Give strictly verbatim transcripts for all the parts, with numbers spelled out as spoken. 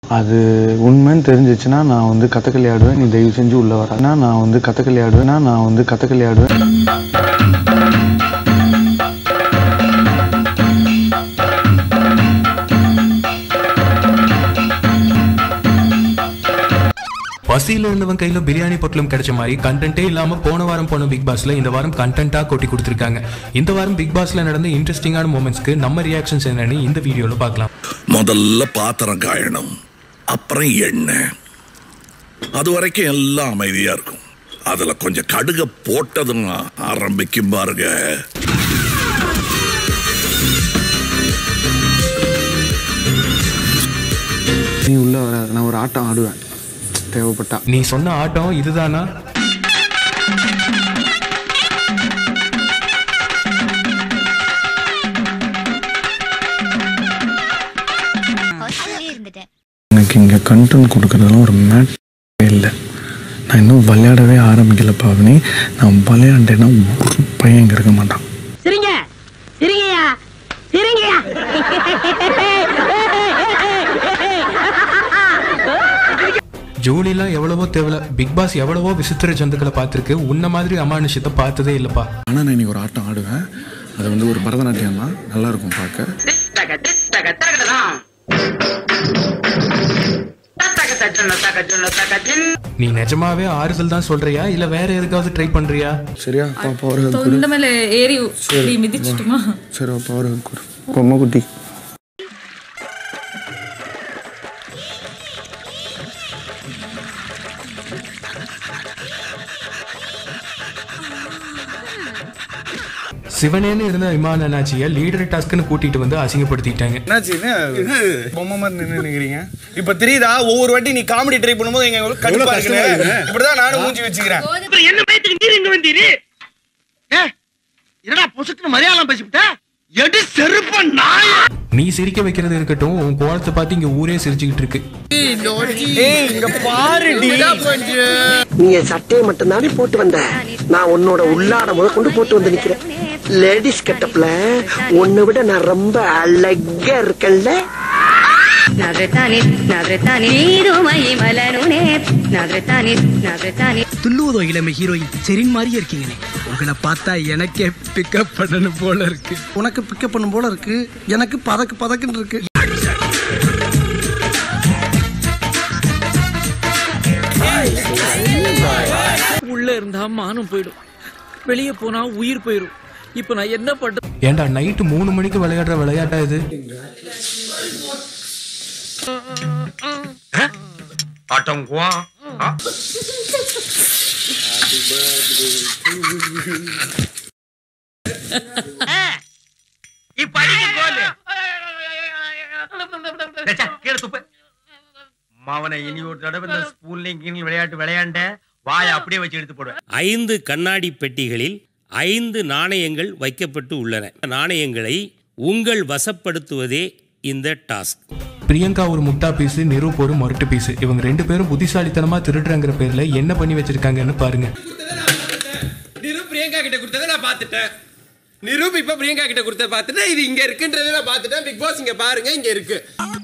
அது உண்மைன்னு தெரிஞ்சிச்சுன்னா நான் வந்து கதகளி ஆடுவேன். நீ தயவு செஞ்சு உள்ள வர. நான் வந்து கதகளி ஆடுவேன். நான் வந்து கதகளி ஆடுவேன். பசியில இருந்தவன் கையில பிரியாணி பொட்டலம் கிடைச்ச மாதிரி கண்டென்ட்டே இல்லாம போன வாரம் போன பிக் பாஸ்ல இந்த வாரம் கண்டென்ட்டா கொட்டி கொடுத்திருக்காங்க. இந்த வாரம் பிக் பாஸ்ல நடந்த இன்ட்ரெஸ்டிங்கான மொமெண்ட்ஸ்க்கு நம்ம ரியாக்ஷன்ஸ் என்னன்னு இந்த வீடியோல பார்க்கலாம். முதல்ல பாத்திரம் காயணும், அப்புறம் எண்ணெய். அது வரைக்கும் எல்லாம் அமைதியா இருக்கும். அதுல கொஞ்சம் கடுக போட்டதும் ஆரம்பிக்கும் பாருங்க. நீ உள்ள வர, நான் ஒரு ஆட்டம் ஆடுவேன் தேவைப்பட்டா. நீ சொன்ன ஆட்டம் இதுதானா? எனக்கு இங்க கண்டென்ட் கொடுக்கறதுலாம் ஒரு மேட்டரே இல்லை. நான் இன்னும் விளையாடவே ஆரம்பிக்கல பாவனி. நான் விளையாண்டேன்னா ஒரு பையன் இங்க இருக்க மாட்டான். சரிங்க சரிங்கயா சரிங்கயா. ஜோலிலாம் எவ்வளவோ தேவல. பிக் பாஸ் எவ்வளவோ விசித்திர ஜந்துக்களை பார்த்துருக்கு. உன்ன மாதிரி அமானுஷத்தை பார்த்ததே இல்லப்பா. ஆனா நான் இன்னைக்கு ஒரு ஆட்டம் ஆடுவேன். அது வந்து ஒரு பரதநாட்டியம் தான், நல்லா இருக்கும் பார்க்க. நீ நிஜமாவே ஆறுதல் தான் சொல்றியா இல்ல வேற எதுக்காவது ட்ரை பண்றியா? சரியா பவர் இந்த மேல ஏறி மிதிச்சிட்டுமா? சரி பவர் கொம்ம குட்டி. சிவனேன்னு இருந்த இமான் அண்ணாச்சிய லீடர் டாஸ்க்னு கூட்டிட்டு வந்து அசிங்கப்படுத்திட்டாங்க. பொம்மை மாதிரி நின்று நிக்கிறீங்க. இப்ப தெரியுதா ஒவ்வொரு வாட்டி நீ காமெடி ட்ரை பண்ணும்போது எங்க கடுப்பா இருக்கு. இப்படிதான் நானும் மூஞ்சி வச்சுக்கிறேன். என்ன பயத்துக்கு நீர் இங்க வந்தீரு? ஏ என்னடா பொசுக்கு மரியாதை பேசிவிட்ட? எடி செருப்ப நாய். நீ சிரிக்க வைக்கிறது இருக்கட்டும், உன் கோலத்தை பார்த்து இங்க ஊரே சிரிச்சுக்கிட்டு இருக்கு. ஏய் இங்க பாருடி. நீ சட்டையை மட்டும் தானே போட்டு வந்த, நான் உன்னோட உள்ளாட முத கொண்டு போட்டு வந்து நிக்கிறேன். லேடிஸ் கெட்டப்ல உன்னை விட நான் ரொம்ப அழகா இருக்கேன்ல. துள்ளுவதோ இளமை ஹீரோயின் செரின் மாதிரியே இருக்கீங்க. உங்களை பார்த்தா எனக்கே பிக்கப் பண்ணணும் போல இருக்கு. உனக்கு பிக்கப் பண்ணும் போல இருக்கு, எனக்கு பதக்கு பதக்குன்னு இருக்கு. உள்ள இருந்தா மானம் போயிடும், வெளியே போனா உயிர் போயிடும். இப்ப நான் என்ன பண்றேன்? ஏண்டா நைட்டு மூணு மணிக்கு விளையாடுற விளையாட்டா இது? மாவனை இனி ஒரு தடவை இந்த ஸ்பூன்லிங் விளையாட்டு விளையாண்ட வாயை அப்படியே வச்சு எடுத்து போடுவேன். ஐந்து கண்ணாடி பெட்டிகளில் ஐந்து நாணயங்கள் வைக்கப்பட்டு உள்ளன. நாணயங்களை உங்கள் வசப்படுத்துவதே இந்த டாஸ்க். பிரியங்கா ஒரு முட்டா பீஸ், நிரூப் ஒரு மொரட்டு பீஸ். இவங்க ரெண்டு பேரும் புத்திசாலித்தனமா திருடுறங்கிற பேர்ல என்ன பண்ணி வச்சிருக்காங்கன்னு பாருங்க. நிரூப் பிரியங்கா கிட்ட கொடுத்ததை நான் பார்த்துட்டேன். நிரூப் இப்ப பிரியங்கா கிட்ட கொடுத்ததை பார்த்துட்டேன். இது இங்க இருக்குன்றதை நான் பார்த்துட்டேன். பிக் பாஸ் இங்க பாருங்க, இங்க இருக்கு.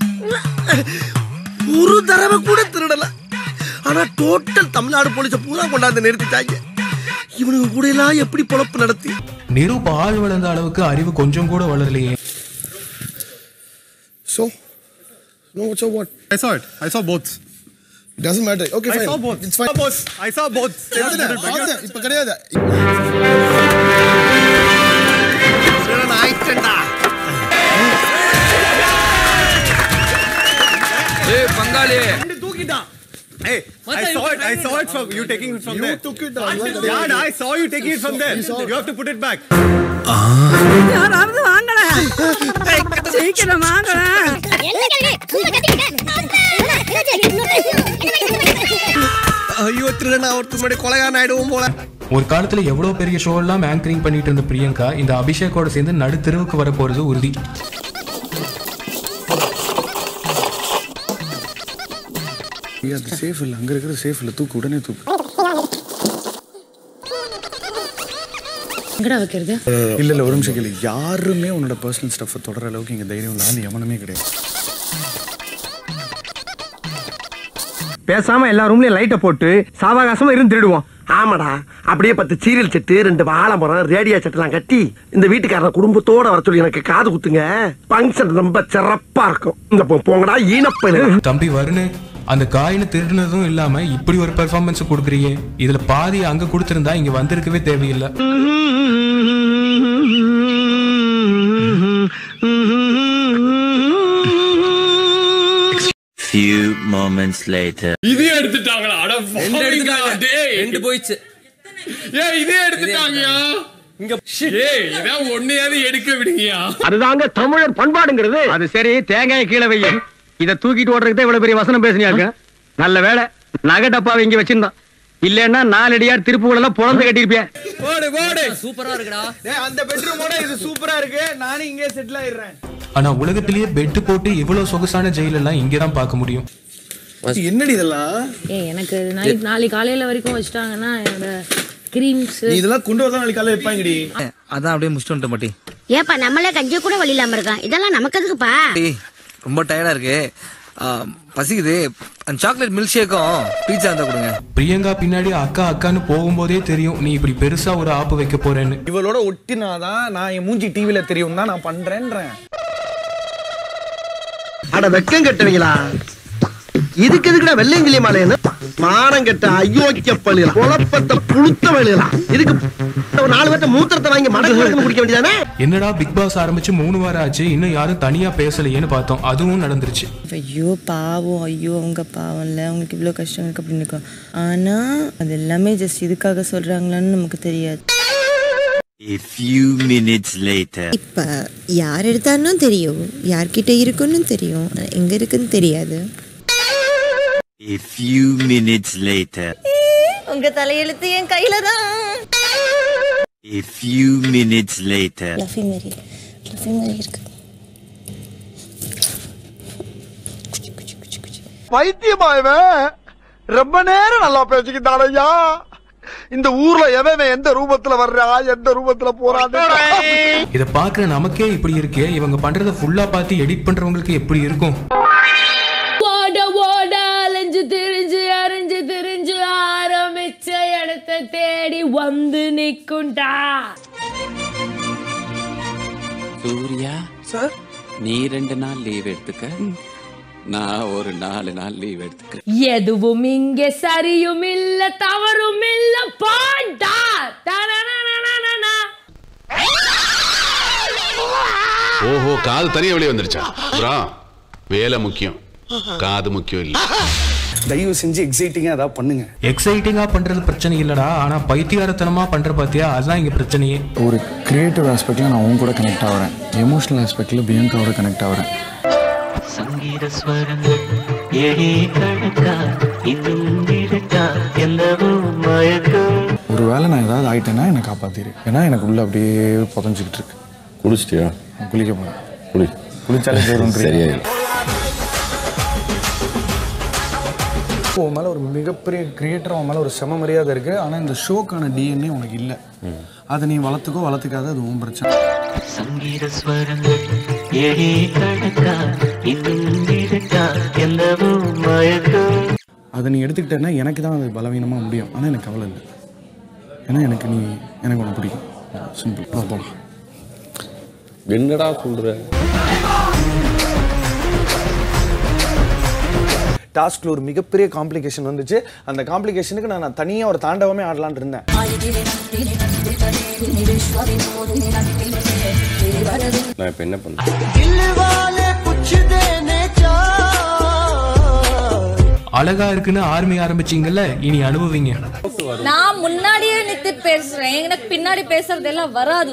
ஒரு தடவை கூட திருடல. ஆனா டோட்டல் தமிழ்நாடு போலீஸ பூரா கொண்டாந்து நிறுத்திட்டாங்க. இவனுக்கு கூட எல்லாம் எப்படி பொழப்பு நடத்தி? நிரூப் ஆள் வளர்ந்த அளவுக்கு அறிவு கொஞ்சம் கூட வளரலையே. So no, so what? I saw it. I saw both. It doesn't matter. Okay, fine. I saw both. It's fine. I saw both. I saw both. இப்ப கிடையாது. ஆயிட்டா. ஏய் பங்காளி தூக்கிட்டான். Hey, I saw it. I saw it from you taking it from there. You took it. Yeah, I saw you taking it from there. You have to put it back. யாராவது வாங்கடா, சீக்கிரம் வாங்கடா. ஐயோ திருடனா ஒருத்தர் முன்னாடி கொலைகாரன் ஆயிடுவோம் போல. ஒரு காலத்துல எவ்வளவு பெரிய ஷோ எல்லாம் ஆங்கரிங் பண்ணிட்டு இருந்த பிரியங்கா இந்த அபிஷேக்கோட சேர்ந்து நடு தெருவுக்கு வர போறது உறுதி. சேஃப் இல்ல, அங்க இருக்கிற சேஃப் இல்ல, தூக்கு உடனே தூக்கு. எங்கடா வைக்கிறது? இல்ல இல்ல ஒரு நிமிஷம் கேளு. யாருமே உன்னோட பர்சனல் ஸ்டஃப் தொடர அளவுக்கு இங்க தைரியம் இல்ல, எவனுமே கிடையாது. பேசாம எல்லா ரூம்லயும் லைட்டை போட்டு சாவகாசமா இருந்து திருடுவோம். ஆமாடா, அப்படியே பத்து சீரியல் செட்டு, ரெண்டு வாழை மரம், ரேடியோ செட்டெல்லாம் கட்டி இந்த வீட்டுக்காரன் குடும்பத்தோட வர சொல்லி எனக்கு காது குத்துங்க. பங்கன் ரொம்ப சிறப்பா இருக்கும். இந்த போங்கடா ஈனப்ப. தம்பி வருணு, அந்த காயினை திருடுனதும் இல்லாம இப்படி ஒரு பெர்ஃபார்மன்ஸ் கொடுக்குறியே, இதுல பாதி அங்க கொடுத்திருந்தா இங்க வந்திருக்கவே தேவையில்லை. Few moments later. இதே எடுத்துட்டாங்களா? அட எடுத்துட்டாங்க. டேய் ரெண்டு போயிச்சு. ஏய் இதே எடுத்துட்டாங்கயா. இங்க ஏய் இத ஒண்ணையாவது எடுக்க விடுங்கயா. அதுதாங்க தமிழர் பண்பாடுங்கிறது. அது சரி, தேங்காயை கீழே வைய. இத தூக்கிட்டு ஓடுறதுக்கு இவ்வளவு பெரிய வசனம் பேசுனியாங்க. நல்ல வேளை நகை டப்பாவை இங்க வச்சிருந்தான். இல்லன்னா நாலடியார் திருப்புகள் எல்லாம் பொழந்து கட்டிருப்பியா. போடு போடு. சூப்பரா இருக்குடா. டேய் அந்த பெட்ரூமோட இது சூப்பரா இருக்கு. நானே இங்கே செட்டில் ஆயிடுறேன். ஆனா உலகத்திலேயே பெட் போட்டு இவ்வளவு சொகுசான ஜெயில் எல்லாம் இங்கதான் பார்க்க முடியும். என்னடி இதெல்லாம்? ஏய் எனக்கு நைட் நாளைக்கு காலையில வரைக்கும் வச்சிட்டாங்கன்னா என்னோட கிரீம்ஸ் இதெல்லாம் கொண்டு வரதான் நாளைக்கு காலையில வைப்பாங்கடி. அதான் அப்படியே முடிச்சிட்டு வந்துட்ட மாட்டி. ஏப்பா நம்மளே கஞ்சி கூட வழி இல்லாம இருக்கான். இதெல்லாம் நமக்கு எதுக்குப்பா? ரொம்ப டயர்டா இருக்கு, பசிக்குது. அந்த சாக்லேட் மில்க் ஷேக்கும் பீட்சா இருந்தா கொடுங்க. பிரியங்கா பின்னாடி அக்கா அக்கான்னு போகும்போதே தெரியும் நீ இப்படி பெருசா ஒரு ஆப்பு வைக்க போறேன்னு. இவளோட ஒட்டினாதான் நான் என் மூஞ்சி டிவில தெரியும் தான் நான் பண்றேன்றேன். அட வெக்கம் கட்டுவீங்களா? இதுக்கு எதுக்குடா வெள்ளையங்கிலி மாலைன்னு மானம் கட்ட அயோக்கிய பள்ளிலாம் குழப்பத்தை புழுத்த வழியலாம். இதுக்கு ஒரு நாலு பேர்த்த மூத்திரத்தை வாங்கி மடக்கு மடக்கு குடிக்க வேண்டியதானே? என்னடா பிக் பாஸ் ஆரம்பிச்சு மூணு வாரம் ஆச்சு, இன்னும் யாரும் தனியா பேசலையேன்னு பார்த்தோம். அதுவும் நடந்துருச்சு. ஐயோ பாவம், ஐயோ அவங்க பாவம் இல்லை, அவங்களுக்கு இவ்வளோ கஷ்டம் இருக்கு அப்படின்னு இருக்கும். ஆனா அது எல்லாமே ஜஸ்ட் இதுக்காக சொல்றாங்களான்னு நமக்கு தெரியாது. A few minutes later. இப்ப யார் எடுத்தான்னு தெரியும், யார்கிட்ட இருக்குன்னு தெரியும், எங்க இருக்குன்னு தெரியாது. A few minutes later. உங்க தலையெழுத்து என் கையில தான். A few minutes later. லஃபி மேரி, லஃபி மேரி இருக்கு. வைத்தியமாயவன் ரொம்ப நேரம் நல்லா பேசிக்கிட்டானையா. இந்த ஊர்ல எவன் எந்த ரூபத்துல வர்றா, எந்த ரூபத்துல போறான்னு இத பாக்குற நமக்கே இப்படி இருக்கே, இவங்க பண்றத ஃபுல்லா பார்த்து எடிட் பண்றவங்களுக்கு எப்படி இருக்கும்? ஓட ஓட அலைஞ்சு திரிஞ்சு அரைஞ்சு திரிஞ்சு ஆரம்பிச்ச இடத்தை தேடி வந்து நிக்குண்டா. சூர்யா சார், நீ ரெண்டு நாள் லீவ் எடுத்துக்க, நான் ஒரு நாலு நாள் லீவ் எடுத்துக்க. எதுவும் இங்க சரியும் இல்ல தவறும் இல்ல பாண்டா. ஓஹோ, காது தனியா வெளியே வந்துருச்சா? வேலை முக்கியம், காது முக்கியம் இல்ல. தயவு செஞ்சு எக்ஸைட்டிங்கா ஏதாவது பண்ணுங்க. எக்ஸைட்டிங்கா பண்றது பிரச்சனை இல்லடா, ஆனா பைத்தியாரத்தனமா பண்ற பாத்தியா, அதுதான் இங்க பிரச்சனையே. ஒரு கிரியேட்டிவ் ஆஸ்பெக்ட்ல நான் உங்க கூட கனெக்ட் ஆகிறேன், எமோஷனல் ஆஸ்பெக்ட்ல பிரியங்காவோட கனெக்ட் ஆகிறேன். சங்கீத ஸ்வரங்கள் ஏழே கணக்கா இன்னும் இருக்கா எல்லவோ மயக்கம். ஒரு வேளை நான் ஏதாவது ஆயிட்டேன்னா என்னை காப்பாத்திரு, ஏன்னா எனக்கு உள்ள அப்படியே புதஞ்சிக்கிட்டு இருக்கு. குளிச்சிட்டியா? குளிக்க போறேன். குளி குளிச்சாலே போதும். சரியாயிடும். உன் மேலே ஒரு மிகப்பெரிய கிரியேட்டர், அவன் மேலே ஒரு செம மரியாதை இருக்கு. ஆனால் இந்த ஷோக்கான டிஎன்ஏ உனக்கு இல்லை. அதை நீ வளர்த்துக்கோ வளர்த்துக்காத, அது உன் பிரச்சனை. சங்கீத ஸ்வரங்கள் ஏழே கணக்கா இன்னும் இருக்கா எல்லவோ மயக்கம். அதை நீ எடுத்துக்கிட்டேன்னா எனக்கு தான் அது பலவீனமாக முடியும். ஆனால் எனக்கு கவலை இல்லை, ஏன்னா எனக்கு நீ எனக்கு ஒன்று பிடிக்கும். சிம்பிள். போகலாம். என்னடா சொல்ற? டாஸ்க்ல ஒரு மிகப்பெரிய காம்ப்ளிகேஷன் வந்துச்சு. அந்த காம்ப்ளிகேஷனுக்கு நான் தனியா ஒரு தாண்டவமே ஆடலான்னு இருந்தேன். நான் இப்ப என்ன பண்றேன்? அழகா இருக்குன்னு ஆர்மி ஆரம்பிச்சீங்கல்ல, இனி அனுபவிங்க. நான் முன்னாடியே நித்து பேசுறேன், எனக்கு பின்னாடி பேசுறது எல்லாம் வராது.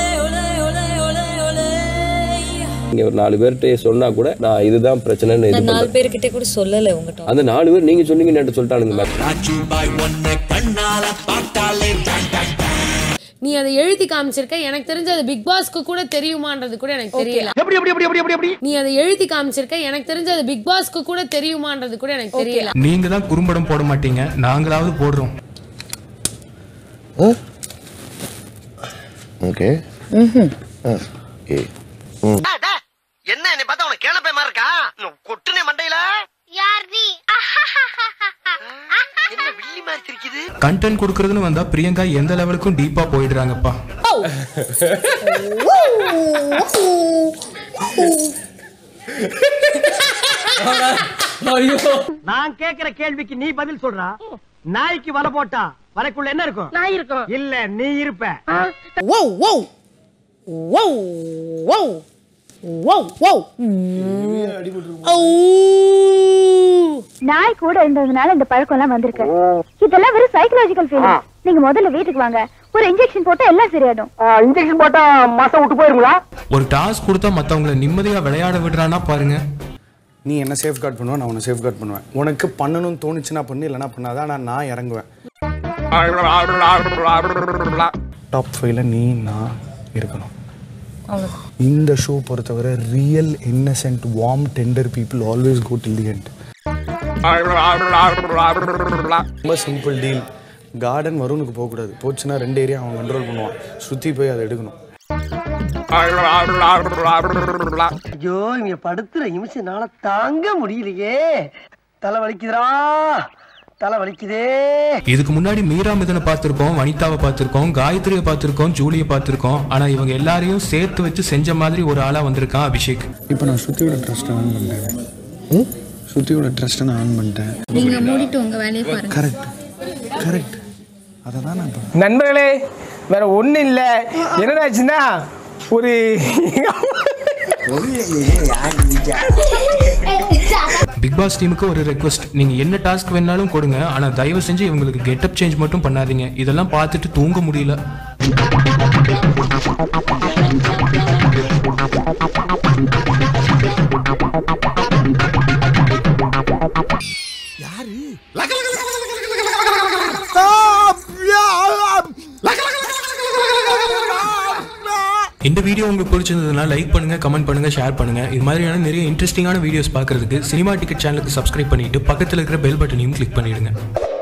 நீங்க ஒரு நாலு பேர்கிட்ட சொன்னா கூட நான் இதுதான் பிரச்சனைன்னு இது நாலு பேர்கிட்ட கூட சொல்லல உங்ககிட்ட. அந்த நாலு பேர் நீங்க சொன்னீங்கன்னு என்கிட்ட சொல்லிட்டானுங்க. நீ அதை எழுதி காமிச்சிருக்க, எனக்கு தெரிஞ்ச அது பிக் பாஸ்க்கு கூட தெரியுமான்றது கூட எனக்கு தெரியல. எப்படி எப்படி எப்படி எப்படி எப்படி நீ அதை எழுதி காமிச்சிருக்க, எனக்கு தெரிஞ்ச அது பிக் பாஸ்க்கு கூட தெரியுமான்றது கூட எனக்கு தெரியல. நீங்க தான் குறும்படம் போட மாட்டீங்க, நாங்களாவது போடுறோம். ஓகே. என்ன என்னை பார்த்தா உனக்கு கேன பயமா இருக்கா? கொட்டுனே மண்டையில. யார் நீ? வலிக்குது. கண்டென்ட் கொடுக்கறதுன்னு வந்தா பிரியங்கா எந்த லெவலுக்கும் டீப்பா போயிடுறாங்கப்பா. நான் கேக்குற கேள்விக்கு நீ பதில் சொல்றா. நாய்க்கு வலை போட்டா வலைக்குள்ள என்ன இருக்கும்? நாய் இருக்கும். இல்ல நீ இருப்ப. Whoa, whoa. Whoa, whoa. Whoa, whoa. நாய் கூட இருந்ததுனால இந்த பழக்கம் எல்லாம் வந்திருக்கு. இதெல்லாம் வெறும் சைக்காலஜிக்கல் ஃபீலிங். நீங்க முதல்ல வீட்டுக்கு வாங்க. ஒரு இன்ஜெக்ஷன் போட்டா எல்லாம் சரியாடும். இன்ஜெக்ஷன் போட்டா மாசம் விட்டு போயிருங்களா? ஒரு டாஸ்க் கொடுத்தா மத்தவங்கள நிம்மதியா விளையாட விடுறானா பாருங்க. நீ என்ன சேஃப் கார்டு பண்ணுவ, நான் உன்னை சேஃப் கார்டு பண்ணுவேன். உனக்கு பண்ணணும்னு தோணுச்சுன்னா பண்ணு, இல்லைனா பண்ணாதான். ஆனால் நான் இறங்குவேன். டாப் ஃபைவ்ல நீ நான் இருக்கணும். இந்த ஷோ பொறுத்தவரை real innocent warm tender people always go till the end. ரொம்ப சிம்பிள் டீல். கார்டன் வருணுக்கு போகக்கூடாது. போச்சுன்னா ரெண்டு ஏரியா அவன் கண்ட்ரோல் பண்ணுவான். சுற்றி போய் அதை எடுக்கணும். ஐயோ இங்க படுத்துற நிமிஷம்னால தாங்க முடியலையே. தலை வலிக்குதுடா, தலை வலிக்குதே. இதுக்கு முன்னாடி மீரா மிதனை பார்த்திருக்கோம், வனிதாவை பார்த்திருக்கோம், காயத்ரியை பார்த்திருக்கோம், ஜூலியை பார்த்திருக்கோம். ஆனா இவங்க எல்லாரையும் சேர்த்து வச்சு செஞ்ச மாதிரி ஒரு ஆளா வந்திருக்கான் அபிஷேக். இப்போ நான் ஸ்ருதியோட ட்ரஸ்ட்டை ஆன் பண்ணிட்டேன். ஸ்ருதியோட ட்ரஸ்ட்டை நான் ஆன் பண்ணிட்டேன். நீங்க மூடிட்டு உங்க வேலையை பாருங்க. கரெக்ட் கரெக்ட் அதை தான் நான் நண்பர்களே, வேற ஒன்றும் இல்லை. என்னடாச்சுன்னா ஒரு பிக் பாஸ் டீமுக்கு ஒரு ரெக்வெஸ்ட். நீங்க என்ன டாஸ்க் வேணாலும் கொடுங்க, ஆனா தயவு செஞ்சு இவங்களுக்கு கெட்டப் சேஞ்ச் மட்டும் பண்ணாதீங்க. இதெல்லாம் பார்த்துட்டு தூங்க முடியல. இந்த வீடியோ உங்களுக்கு பிடிச்சிருந்ததுன்னா லைக் பண்ணுங்க, கமெண்ட் பண்ணுங்க, ஷேர் பண்ணுங்க. இது மாதிரியான நிறைய இன்ட்ரெஸ்டிங்கான வீடியோஸ் பார்க்கறதுக்கு சினிமா டிக்கெட் சேனலுக்கு சப்ஸ்கிரைப் பண்ணிட்டு பக்கத்தில் இருக்கிற பெல் பட்டனையும் கிளிக் பண்ணிடுங்க.